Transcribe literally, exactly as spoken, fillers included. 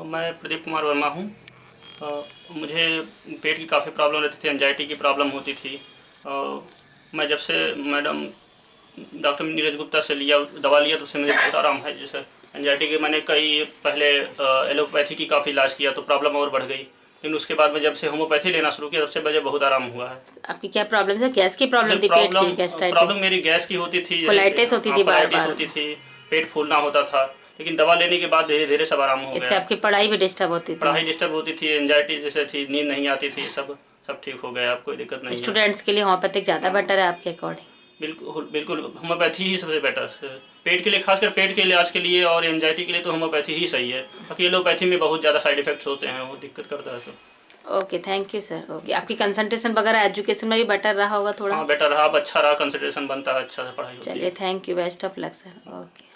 मैं प्रदीप कुमार वर्मा हूँ। अ, मुझे पेट की काफ़ी प्रॉब्लम रहती थी, एंजाइटी की प्रॉब्लम होती थी। अ, मैं जब से मैडम डॉक्टर नीरज गुप्ता से लिया दवा लिया तब से मुझे बहुत आराम है। जैसे एंजाइटी के मैंने कई पहले एलोपैथी की काफ़ी इलाज किया तो प्रॉब्लम और बढ़ गई, लेकिन उसके बाद में जब से होम्योपैथी लेना शुरू किया तब से मुझे बहुत आराम हुआ है। आपकी क्या प्रॉब्लम है? गैस की प्रॉब्लम थी? पेट प्रॉब्लम की गैस्ट्राइटिस? प्रॉब्लम मेरी गैस की होती थी, कोलाइटिस होती थी बार कोलाइटिस बार? होती थी, पेट फूलना होता था, लेकिन दवा लेने के बाद धीरे धीरे सब आराम हो इससे गया। आपकी पढ़ाई भी डिस्टर्ब होती थी? पढ़ाई डिस्टर्ब होती थी, एंजाइटी जैसे थी, नींद नहीं आती थी, सब सब ठीक हो गया। अब कोई दिक्कत नहीं है। स्टूडेंट्स के लिए होम्योपैथिक ज़्यादा बेटर है आपके अकॉर्डिंग? बिल्कुल बिल्कुल, होम्योपैथी ही सबसे बेटर है पेट के लिए, खासकर पेट के इलाज के लिए और एंजाइटी के लिए तो होम्योपैथी ही सही है। बाकी एलोपैथी में बहुत ज़्यादा साइड इफेक्ट्स होते हैं, वो दिक्कत करता है सब। Okay, thank you sir. Okay, आपकी कंसंट्रेशन वगैरह एजुकेशन में भी बेटर रहा होगा थोड़ा? हाँ बेटर रहा, अब अच्छा रहा, कंसंट्रेशन बनता है, अच्छा से पढ़ाई होती है। चलिए, thank you, best of luck sir. Okay.